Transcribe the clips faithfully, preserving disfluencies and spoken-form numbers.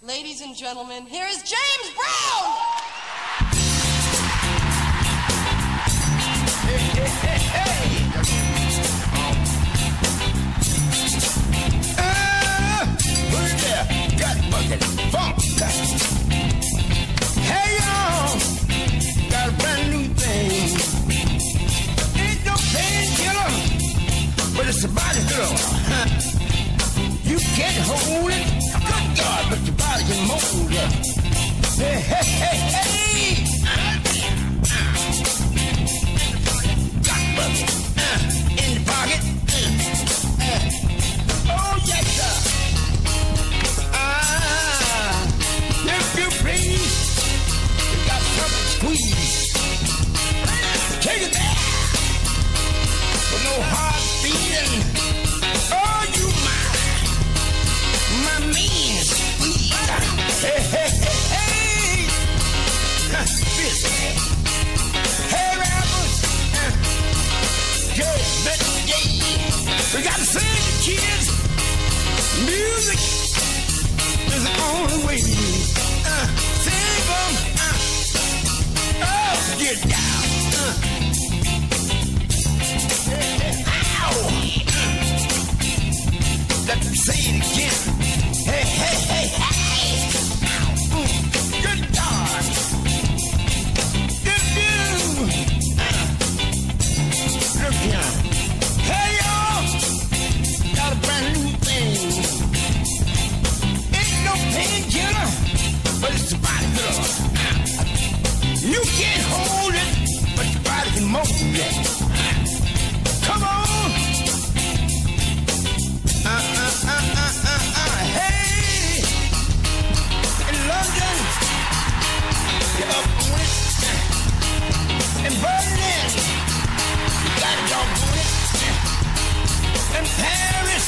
Ladies and gentlemen, here is James Brown! Hey, hey, hey, hey! Uh, put it there. Gut bucket. Funk. Hey, y'all. Got a brand new thing. Ain't no painkiller, but it's a body killer. You can't hold it. Good God, but your body can mold it. Hey, hey, hey, hey! Gut bucket. Uh, in the pocket. Uh, uh. Oh, yes, sir. Ah, if you please, you got something to squeeze. Take it back. With no heart beating. Oh, you my, my mean squeeze. Hey, hey, hey, hey. Huh, busy. Hey, rappers. Uh, good, but yeah. We gotta sing the kids. Music is the only way. Uh, sing them. Uh, oh, get down. Uh, hey, hey, ow. Let me say it again. Hey, hey, hey, hey. Mm, good God. Good news. Look here. Hey, y'all. Got a brand new thing. Ain't no painkiller, but it's a body killer. You can't hold it, but your body can mold it. Come on. Uh, uh, uh, uh, uh, uh. Hey, in London, you're up on it. In Berlin, you got a dog on it. In Paris,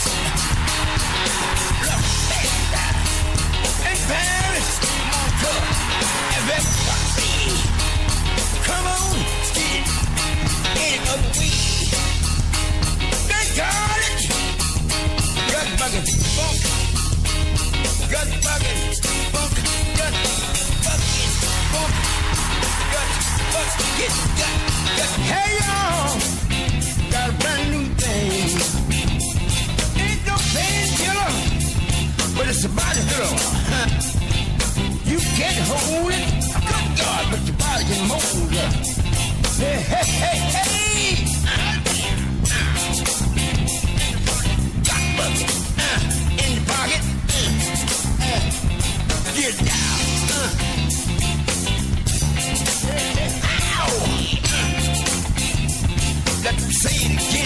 look, hey, in Paris, Monaco, everybody, come on, get it, get it other way. They got it. Gut bucket, funk. Gut bucket, funk. Gut bucket, funk. Gut bucket, gut, gut. Hey, y'all, got a brand new thing. Ain't no painkiller, but it's a body killer. You can't hold it. Good God, but your body can mold it. Hey, hey, hey, hey. Bucket, uh, in the pocket, uh, uh, get down, uh, ow, uh, let me say it again.